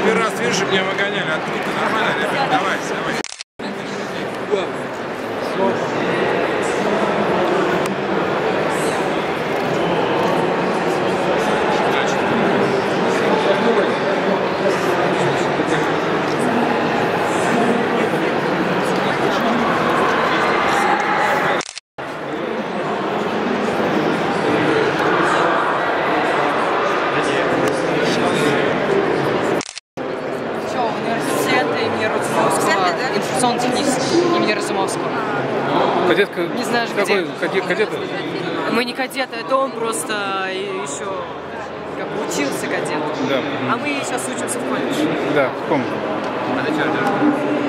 Первый раз, видишь, меня выгоняли оттуда. Нормально, ребят, давай, давай. Информационно-технический имени Разумовского. Кадетка? Не знаешь, какой, где? Кадеты? Мы не кадеты, это он просто еще как бы учился кадетом. Да. А мы сейчас учимся в колледже. Да, в ком?